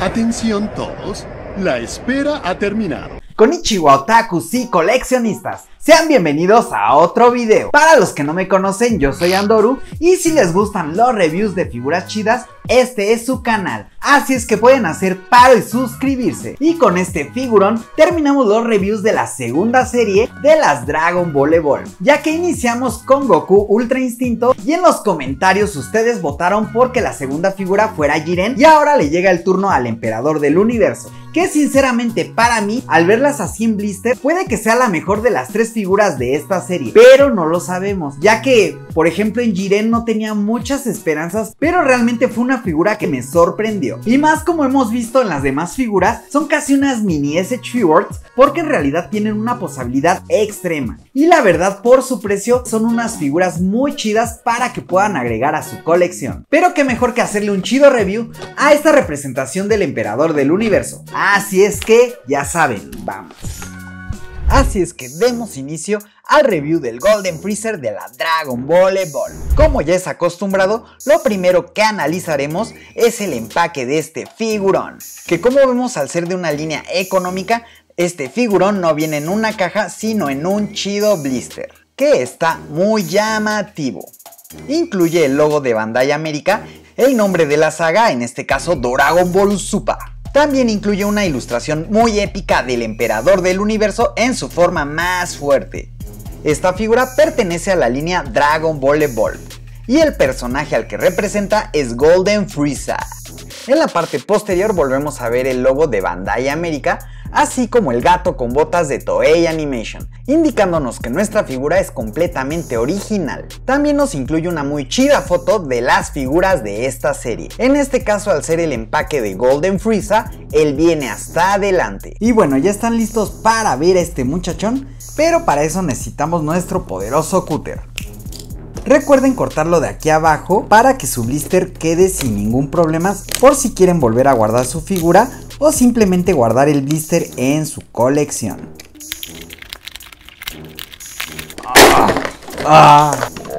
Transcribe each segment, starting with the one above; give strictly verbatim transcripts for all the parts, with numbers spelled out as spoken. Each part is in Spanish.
Atención todos, la espera ha terminado. Konnichiwa otakus y coleccionistas, sean bienvenidos a otro video. Para los que no me conocen, yo soy Andoru y si les gustan los reviews de figuras chidas, este es su canal. Así es que pueden hacer paro y suscribirse. Y con este figurón terminamos los reviews de la segunda serie de las Dragon Ball Evolve, ya que iniciamos con Goku Ultra Instinto y en los comentarios ustedes votaron porque la segunda figura fuera Jiren y ahora le llega el turno al Emperador del Universo, que sinceramente para mí, al verlas así en blister, puede que sea la mejor de las tres figuras de esta serie, pero no lo sabemos, ya que, por ejemplo, en Jiren no tenía muchas esperanzas, pero realmente fue una figura que me sorprendió. Y más como hemos visto en las demás figuras, son casi unas mini S H Figures, porque en realidad tienen una posabilidad extrema. Y la verdad, por su precio, son unas figuras muy chidas para que puedan agregar a su colección. Pero qué mejor que hacerle un chido review a esta representación del Emperador del Universo. Así es que, ya saben, vamos. Así es que demos inicio al review del Golden Freezer de la Dragon Ball Evolve. Como ya es acostumbrado, lo primero que analizaremos es el empaque de este figurón, que como vemos al ser de una línea económica, este figurón no viene en una caja sino en un chido blister, que está muy llamativo. Incluye el logo de Bandai América, el nombre de la saga, en este caso Dragon Ball Super. También incluye una ilustración muy épica del Emperador del Universo en su forma más fuerte. Esta figura pertenece a la línea Dragon Ball Evolve y el personaje al que representa es Golden Freezer. En la parte posterior volvemos a ver el logo de Bandai América, así como el gato con botas de Toei Animation, indicándonos que nuestra figura es completamente original. También nos incluye una muy chida foto de las figuras de esta serie. En este caso, al ser el empaque de Golden Freezer, él viene hasta adelante. Y bueno, ya están listos para ver a este muchachón, pero para eso necesitamos nuestro poderoso cúter. Recuerden cortarlo de aquí abajo para que su blister quede sin ningún problema, por si quieren volver a guardar su figura o simplemente guardar el blister en su colección. Ah.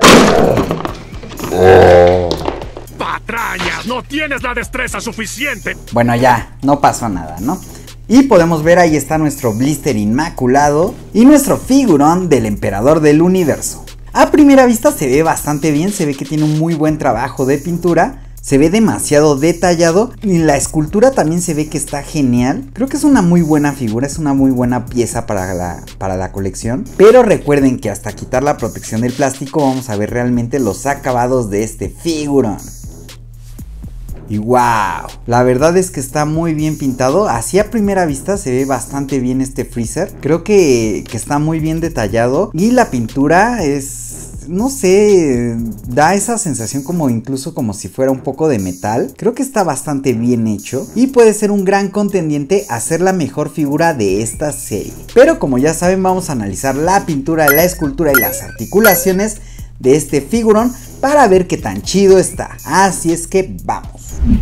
Oh. ¡Patrañas! ¡No tienes la destreza suficiente! Bueno, ya, no pasó nada, ¿no? Y podemos ver ahí está nuestro blister inmaculado y nuestro figurón del Emperador del Universo. A primera vista se ve bastante bien, se ve que tiene un muy buen trabajo de pintura, se ve demasiado detallado y la escultura también se ve que está genial. Creo que es una muy buena figura, es una muy buena pieza para la, para la colección. Pero recuerden que hasta quitar la protección del plástico vamos a ver realmente los acabados de este figurón. Y wow, la verdad es que está muy bien pintado, así a primera vista se ve bastante bien este Freezer. Creo que, que está muy bien detallado y la pintura es, no sé, da esa sensación como incluso como si fuera un poco de metal. Creo que está bastante bien hecho y puede ser un gran contendiente a ser la mejor figura de esta serie. Pero como ya saben, vamos a analizar la pintura, la escultura y las articulaciones de este figurón para ver qué tan chido está. Así es que vamos.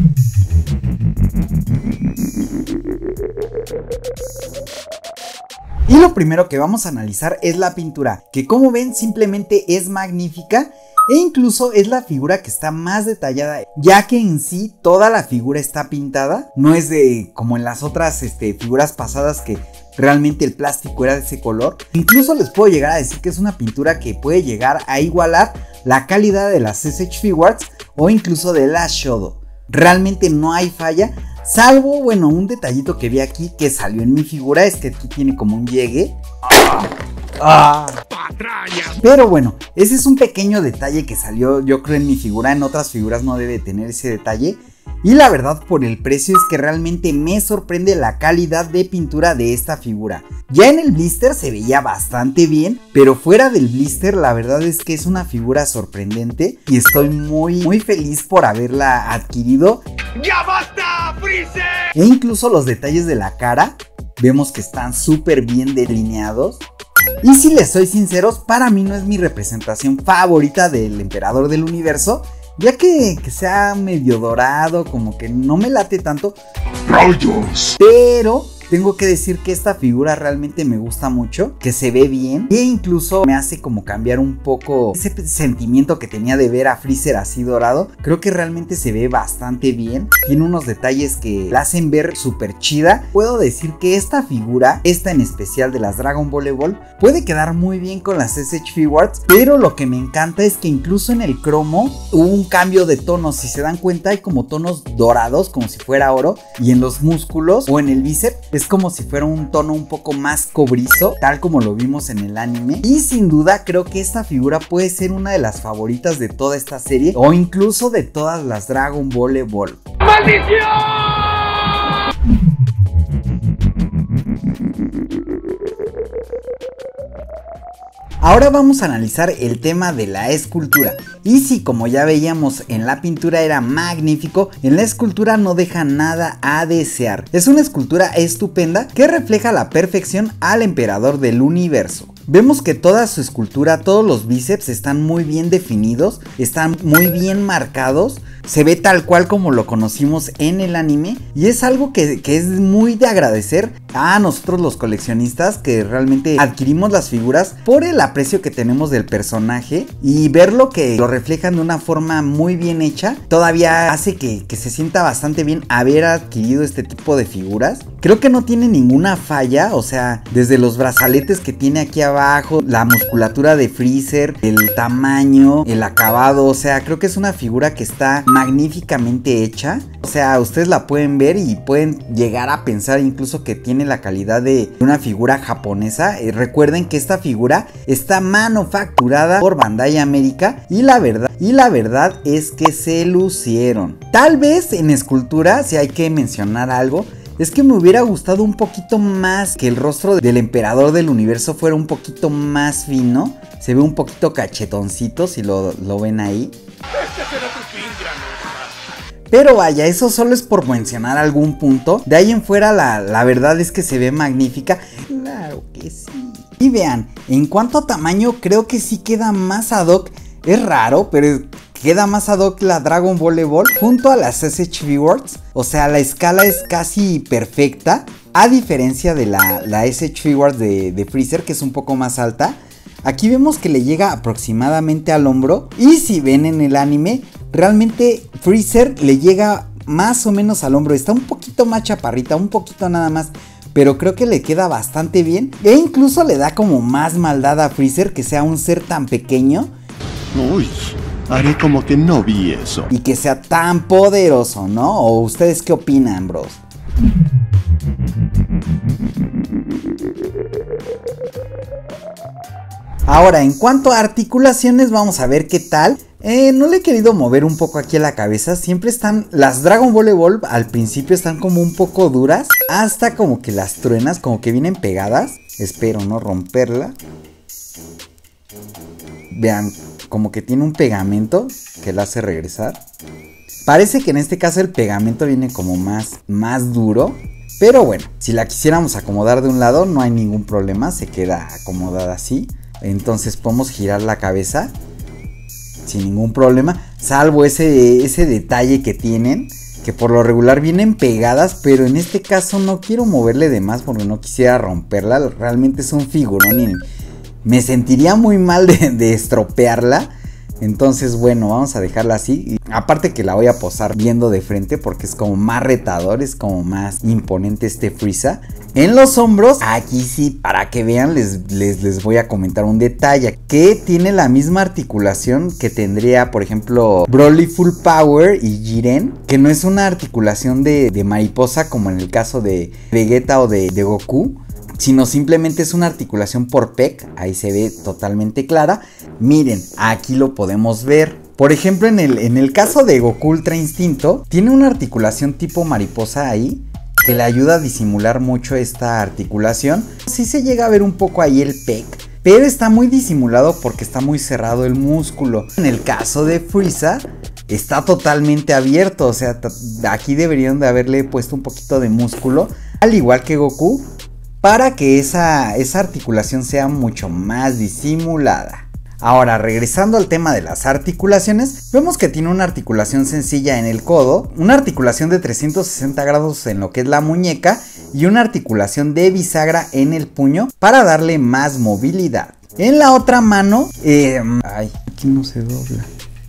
Y lo primero que vamos a analizar es la pintura, que como ven simplemente es magnífica e incluso es la figura que está más detallada, ya que en sí toda la figura está pintada, no es de como en las otras este, figuras pasadas que realmente el plástico era de ese color. Incluso les puedo llegar a decir que es una pintura que puede llegar a igualar la calidad de las S H Figures o incluso de las Shodo. Realmente no hay falla, salvo, bueno, un detallito que vi aquí que salió en mi figura, es que aquí tiene como un llegue. Ah, ah. Pero bueno, ese es un pequeño detalle que salió, yo creo, en mi figura. En otras figuras no debe tener ese detalle. Y la verdad, por el precio es que realmente me sorprende la calidad de pintura de esta figura. Ya en el blister se veía bastante bien, pero fuera del blister la verdad es que es una figura sorprendente y estoy muy muy feliz por haberla adquirido. ¡Ya basta, Freezer! E incluso los detalles de la cara, vemos que están súper bien delineados. Y si les soy sinceros, para mí no es mi representación favorita del Emperador del Universo, ya que, que sea medio dorado, como que no me late tanto. ¡Rayos! Pero tengo que decir que esta figura realmente me gusta mucho, que se ve bien e incluso me hace como cambiar un poco ese sentimiento que tenía de ver a Freezer así dorado. Creo que realmente se ve bastante bien, tiene unos detalles que la hacen ver súper chida. Puedo decir que esta figura, esta en especial de las Dragon Ball Evolve, puede quedar muy bien con las S H Figuarts, pero lo que me encanta es que incluso en el cromo hubo un cambio de tonos. Si se dan cuenta, hay como tonos dorados como si fuera oro, y en los músculos o en el bíceps es como si fuera un tono un poco más cobrizo, tal como lo vimos en el anime. Y sin duda creo que esta figura puede ser una de las favoritas de toda esta serie, o incluso de todas las Dragon Ball Evolve. ¡Maldición! Ahora vamos a analizar el tema de la escultura. Y si, como ya veíamos en la pintura era magnífico, en la escultura no deja nada a desear. Es una escultura estupenda que refleja a la perfección al emperador del universo. Vemos que toda su escultura, todos los bíceps están muy bien definidos, están muy bien marcados. Se ve tal cual como lo conocimos en el anime, y es algo que, que es muy de agradecer a nosotros los coleccionistas, que realmente adquirimos las figuras por el aprecio que tenemos del personaje, y verlo que lo reflejan de una forma muy bien hecha todavía hace que, que se sienta bastante bien haber adquirido este tipo de figuras. Creo que no tiene ninguna falla, o sea, desde los brazaletes que tiene aquí abajo, la musculatura de Freezer, el tamaño, el acabado, o sea, creo que es una figura que está magníficamente hecha. O sea, ustedes la pueden ver y pueden llegar a pensar incluso que tiene la calidad de una figura japonesa. Eh, recuerden que esta figura está manufacturada por Bandai América, y la verdad, y la verdad es que se lucieron. Tal vez en escultura, si hay que mencionar algo, es que me hubiera gustado un poquito más que el rostro del emperador del universo fuera un poquito más fino. Se ve un poquito cachetoncito, si lo, lo ven ahí. Pero vaya, eso solo es por mencionar algún punto. De ahí en fuera la, la verdad es que se ve magnífica. Claro que sí. Y vean, en cuanto a tamaño, creo que sí queda más ad hoc. Es raro, pero queda más ad hoc la Dragon Ball Evolve junto a las S H Figuarts. O sea, la escala es casi perfecta, a diferencia de la, la S H Figuarts de, de Freezer, que es un poco más alta. Aquí vemos que le llega aproximadamente al hombro, y si ven en el anime, realmente Freezer le llega más o menos al hombro. Está un poquito más chaparrita, un poquito nada más, pero creo que le queda bastante bien, e incluso le da como más maldad a Freezer que sea un ser tan pequeño. Uy, haré como que no vi eso. Y que sea tan poderoso, ¿no? ¿O ustedes qué opinan, bros? Ahora, en cuanto a articulaciones, vamos a ver qué tal. Eh, no le he querido mover un poco aquí a la cabeza. Siempre están, las Dragon Ball Evolve al principio están como un poco duras, hasta como que las truenas, como que vienen pegadas. Espero no romperla. Vean, como que tiene un pegamento que la hace regresar. Parece que en este caso el pegamento viene como más, más duro. Pero bueno, si la quisiéramos acomodar de un lado no hay ningún problema, se queda acomodada así. Entonces podemos girar la cabeza sin ningún problema, salvo ese, ese detalle que tienen, que por lo regular vienen pegadas, pero en este caso no quiero moverle de más porque no quisiera romperla. Realmente es un figurón y me sentiría muy mal de, de estropearla. Entonces bueno, vamos a dejarla así. Y aparte que la voy a posar viendo de frente porque es como más retador, es como más imponente este Frieza. En los hombros, aquí sí, para que vean, les, les, les voy a comentar un detalle. Que tiene la misma articulación que tendría, por ejemplo, Broly Full Power y Jiren. Que no es una articulación de, de mariposa como en el caso de Vegeta o de, de Goku, sino simplemente es una articulación por P E C. Ahí se ve totalmente clara. Miren, aquí lo podemos ver. Por ejemplo, en el, en el caso de Goku Ultra Instinto, tiene una articulación tipo mariposa ahí, que le ayuda a disimular mucho esta articulación. Sí se llega a ver un poco ahí el P E C, pero está muy disimulado porque está muy cerrado el músculo. En el caso de Frieza, está totalmente abierto. O sea, aquí deberían de haberle puesto un poquito de músculo, al igual que Goku, para que esa, esa articulación sea mucho más disimulada. Ahora, regresando al tema de las articulaciones, vemos que tiene una articulación sencilla en el codo, una articulación de trescientos sesenta grados en lo que es la muñeca, y una articulación de bisagra en el puño para darle más movilidad. En la otra mano, eh, ay, aquí no se dobla.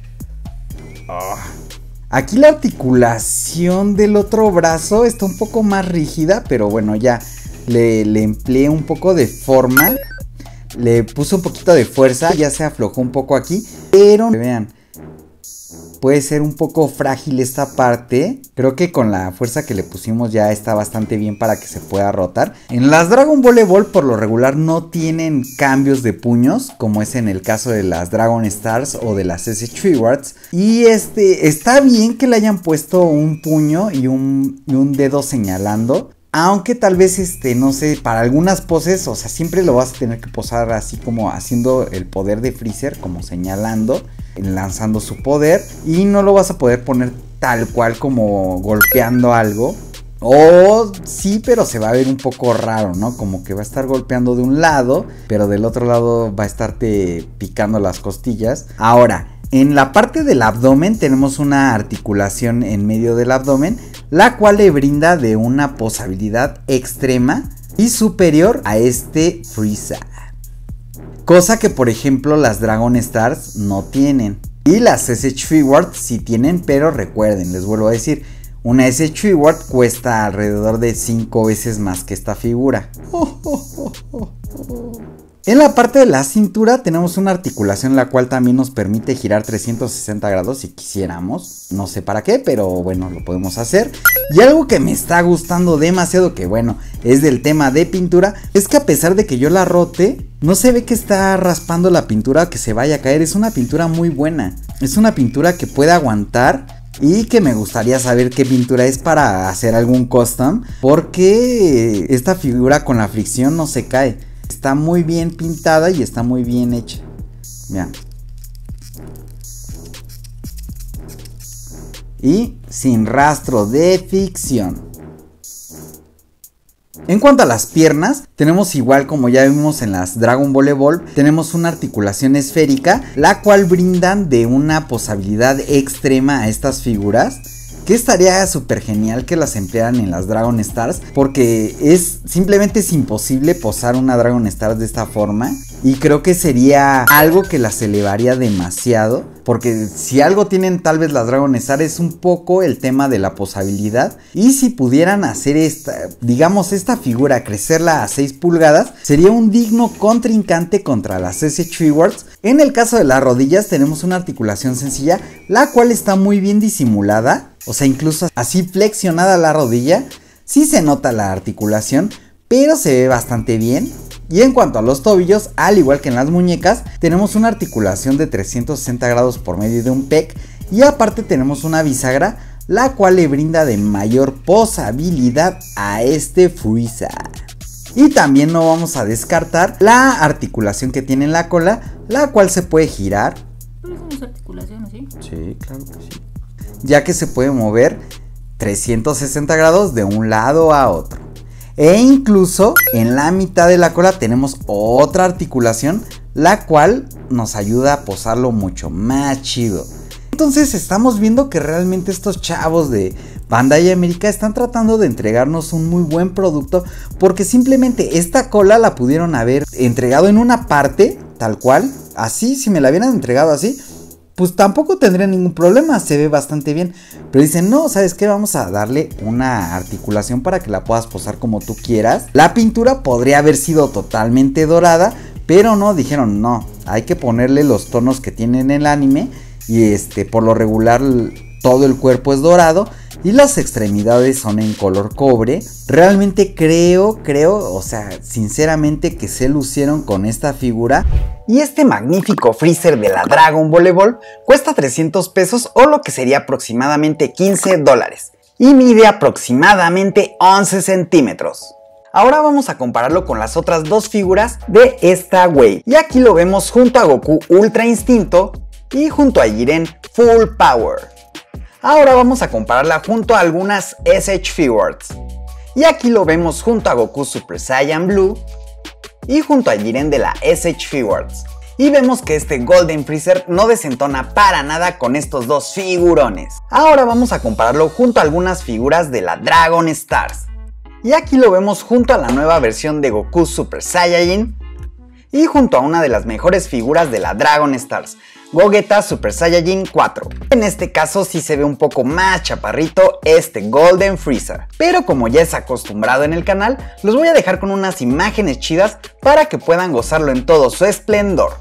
Oh. Aquí la articulación del otro brazo está un poco más rígida, pero bueno, ya le, le empleé un poco de forma. Le puse un poquito de fuerza, ya se aflojó un poco aquí, pero vean, puede ser un poco frágil esta parte. Creo que con la fuerza que le pusimos ya está bastante bien para que se pueda rotar. En las Dragon Ball Evolve por lo regular no tienen cambios de puños, como es en el caso de las Dragon Stars o de las S H Figuarts. Y este, está bien que le hayan puesto un puño y un, y un dedo señalando. Aunque tal vez, este, no sé, para algunas poses, o sea, siempre lo vas a tener que posar así como haciendo el poder de Freezer, como señalando, lanzando su poder. Y no lo vas a poder poner tal cual como golpeando algo. O sí, pero se va a ver un poco raro, ¿no? Como que va a estar golpeando de un lado, pero del otro lado va a estarte picando las costillas. Ahora, en la parte del abdomen tenemos una articulación en medio del abdomen, la cual le brinda de una posabilidad extrema y superior a este Frieza. Cosa que por ejemplo las Dragon Stars no tienen. Y las S H Figuarts sí tienen, pero recuerden, les vuelvo a decir, una S H Figuart cuesta alrededor de cinco veces más que esta figura. Oh, oh, oh, oh, oh. En la parte de la cintura tenemos una articulación la cual también nos permite girar trescientos sesenta grados si quisiéramos. No sé para qué, pero bueno, lo podemos hacer. Y algo que me está gustando demasiado, que bueno, es del tema de pintura, es que a pesar de que yo la rote, no se ve que está raspando la pintura, que se vaya a caer. Es una pintura muy buena. Es una pintura que puede aguantar. Y que me gustaría saber qué pintura es para hacer algún custom, porque esta figura con la fricción no se cae. Está muy bien pintada y está muy bien hecha. Vean. Y sin rastro de fricción. En cuanto a las piernas, tenemos igual como ya vimos en las Dragon Ball Evolve, tenemos una articulación esférica, la cual brindan de una posabilidad extrema a estas figuras. Que estaría súper genial que las emplearan en las Dragon Stars, porque es simplemente es imposible posar una Dragon Stars de esta forma. Y creo que sería algo que las elevaría demasiado, porque si algo tienen tal vez las Dragon Stars es un poco el tema de la posabilidad. Y si pudieran hacer esta, digamos esta figura, crecerla a seis pulgadas, sería un digno contrincante contra las S H Figuarts. En el caso de las rodillas tenemos una articulación sencilla, la cual está muy bien disimulada. O sea, incluso así flexionada la rodilla, sí se nota la articulación, pero se ve bastante bien. Y en cuanto a los tobillos, al igual que en las muñecas, tenemos una articulación de trescientos sesenta grados por medio de un pec. Y aparte tenemos una bisagra, la cual le brinda de mayor posabilidad a este Frieza. Y también no vamos a descartar la articulación que tiene en la cola, la cual se puede girar. ¿Es una articulación así? Sí, claro que sí. Ya que se puede mover trescientos sesenta grados de un lado a otro. E incluso en la mitad de la cola tenemos otra articulación, la cual nos ayuda a posarlo mucho más chido. Entonces estamos viendo que realmente estos chavos de Bandai América están tratando de entregarnos un muy buen producto, porque simplemente esta cola la pudieron haber entregado en una parte, tal cual, así, si me la hubieran entregado así, pues tampoco tendría ningún problema, se ve bastante bien. Pero dicen, no, ¿sabes qué? Vamos a darle una articulación para que la puedas posar como tú quieras. La pintura podría haber sido totalmente dorada, pero no, dijeron, no, hay que ponerle los tonos que tiene en el anime. Y este, por lo regular todo el cuerpo es dorado y las extremidades son en color cobre. Realmente creo, creo, o sea, sinceramente que se lucieron con esta figura. Y este magnífico Freezer de la Dragon Ball Evolve cuesta trescientos pesos, o lo que sería aproximadamente quince dólares. Y mide aproximadamente once centímetros. Ahora vamos a compararlo con las otras dos figuras de esta wave. Y aquí lo vemos junto a Goku Ultra Instinto y junto a Jiren Full Power. Ahora vamos a compararla junto a algunas S H Figuarts. Y aquí lo vemos junto a Goku Super Saiyan Blue y junto a Jiren de la S H Figuarts. Y vemos que este Golden Freezer no desentona para nada con estos dos figurones. Ahora vamos a compararlo junto a algunas figuras de la Dragon Stars. Y aquí lo vemos junto a la nueva versión de Goku Super Saiyajin y junto a una de las mejores figuras de la Dragon Stars, Gogeta Super Saiyajin cuatro. En este caso sí se ve un poco más chaparrito este Golden Freezer, pero como ya es acostumbrado en el canal, los voy a dejar con unas imágenes chidas para que puedan gozarlo en todo su esplendor.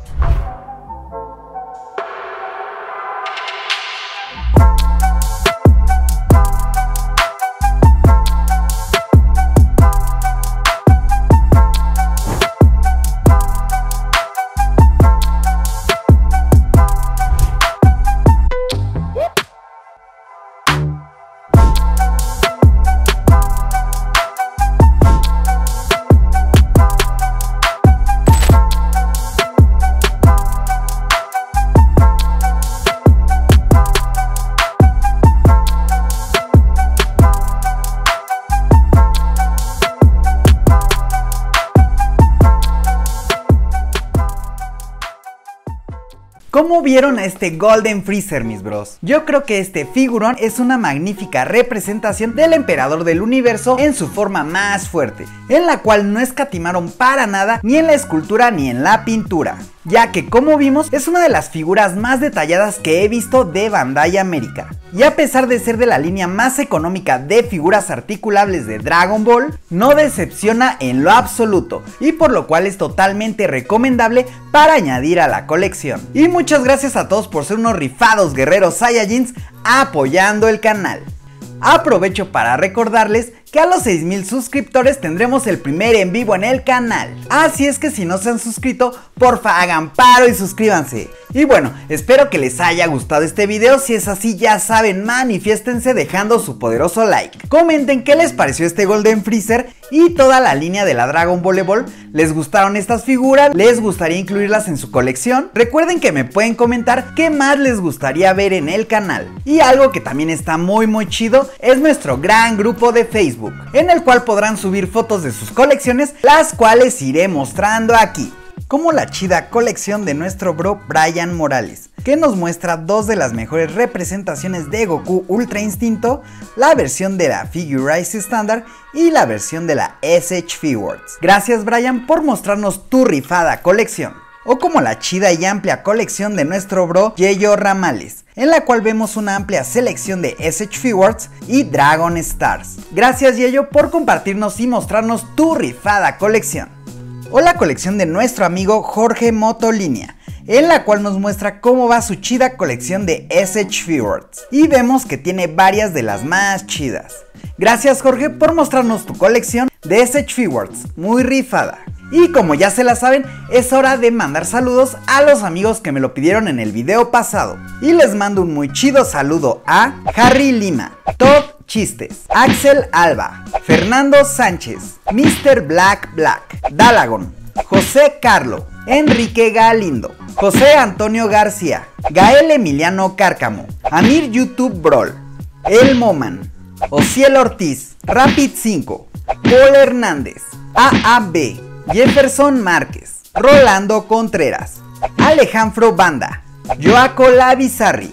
¿Cómo vieron a este Golden Freezer, mis bros? Yo creo que este figurón es una magnífica representación del emperador del universo en su forma más fuerte, en la cual no escatimaron para nada ni en la escultura ni en la pintura, ya que como vimos es una de las figuras más detalladas que he visto de Bandai América. Y a pesar de ser de la línea más económica de figuras articulables de Dragon Ball, no decepciona en lo absoluto, y por lo cual es totalmente recomendable para añadir a la colección. Y muchas gracias a todos por ser unos rifados guerreros Saiyajins apoyando el canal. Aprovecho para recordarles que a los seis mil suscriptores tendremos el primer en vivo en el canal. Así es que si no se han suscrito, porfa hagan paro y suscríbanse. Y bueno, espero que les haya gustado este video. Si es así, ya saben, manifiéstense dejando su poderoso like. Comenten qué les pareció este Golden Freezer y toda la línea de la Dragon Ball Evolve. ¿Les gustaron estas figuras? ¿Les gustaría incluirlas en su colección? Recuerden que me pueden comentar qué más les gustaría ver en el canal. Y algo que también está muy muy chido es nuestro gran grupo de Facebook, en el cual podrán subir fotos de sus colecciones, las cuales iré mostrando aquí, como la chida colección de nuestro bro Brian Morales, que nos muestra dos de las mejores representaciones de Goku Ultra Instinto, la versión de la Figure-Rise Standard y la versión de la S H Figures. Gracias Brian por mostrarnos tu rifada colección. O como la chida y amplia colección de nuestro bro Yeyo Ramales, en la cual vemos una amplia selección de S H Figures y Dragon Stars. Gracias Yeyo por compartirnos y mostrarnos tu rifada colección. O la colección de nuestro amigo Jorge Motolinia, en la cual nos muestra cómo va su chida colección de S H Figures, y vemos que tiene varias de las más chidas. Gracias Jorge por mostrarnos tu colección de S H Figures, muy rifada. Y como ya se la saben, es hora de mandar saludos a los amigos que me lo pidieron en el video pasado. Y les mando un muy chido saludo a Harry Lima, Todd Chistes, Axel Alba, Fernando Sánchez, mister Black Black, Dalagon, José Carlo, Enrique Galindo, José Antonio García, Gael Emiliano Cárcamo, Amir YouTube Brawl, El Moman, Ociel Ortiz, Rapid cinco, Paul Hernández, A A B, Jefferson Márquez, Rolando Contreras, Alejandro Banda, Joaco Labizarri,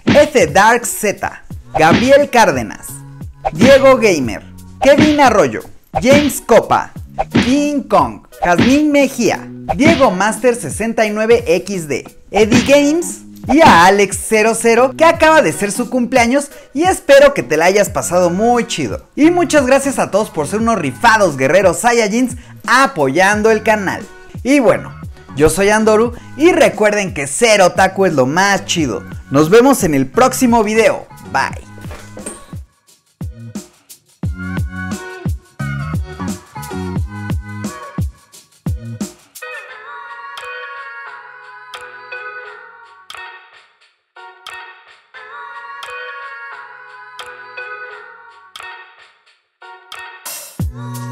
F Dark Z, Gabriel Cárdenas, Diego Gamer, Kevin Arroyo, James Copa, King Kong, Jazmín Mejía, Diego Master sesenta y nueve equis de, Eddie Games y a Alex cero cero, que acaba de ser su cumpleaños, y espero que te la hayas pasado muy chido. Y muchas gracias a todos por ser unos rifados guerreros Saiyajins apoyando el canal. Y bueno, yo soy Andoru y recuerden que ser otaku es lo más chido. Nos vemos en el próximo video. Bye.